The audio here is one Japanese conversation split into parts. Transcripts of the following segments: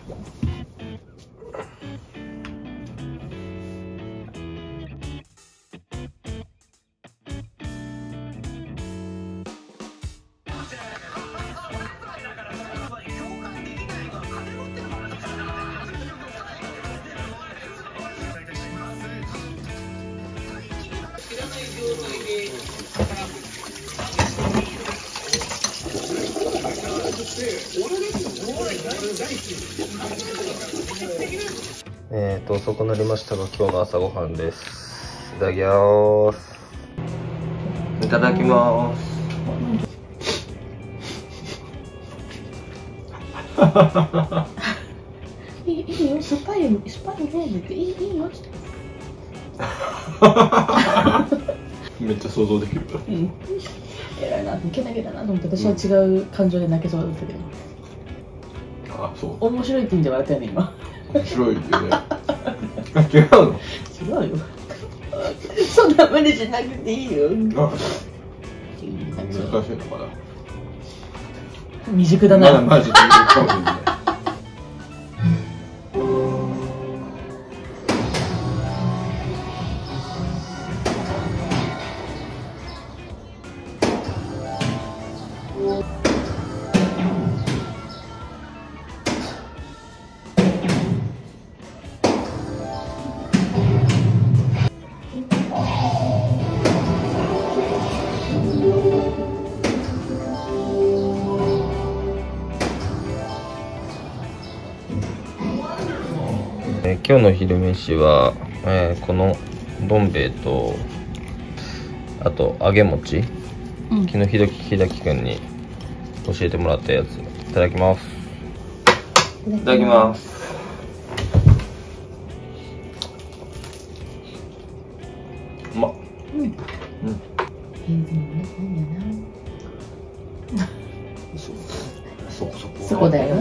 遅くなりましたが、今日の朝ごはんです。いただきます。いただきます。 いいよ、酸っぱいねっていいよ。 めっちゃ想像できる。 うん。偉いな、けなげだなと思って、私は違う感情で泣けそうだったけど。 あ、そう。 面白いって意味で笑ったよね、今。 面白いよね。違うの？ 違うよ。そんな無理しなくていいよ。 難しいのかな。 未熟だな。 マジでかもしれない。 今日の昼飯は、このどん兵衛とあと揚げ餅、昨日ひだきくんに教えてもらったやついただきます。いただきます。うまっ。 そこだよ。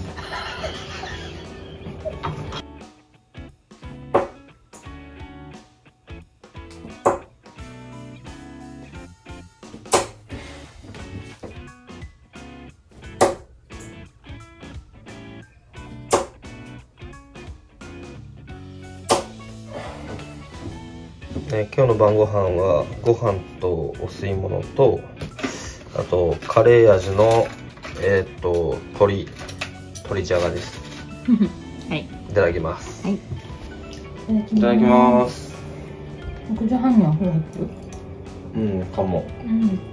今日の晩ご飯はご飯とお吸い物とあとカレー味の鶏じゃがです。 はい。 いただきます。 はい。 いただきます。 6時半には風呂入ってる？ うん、かも。 うん。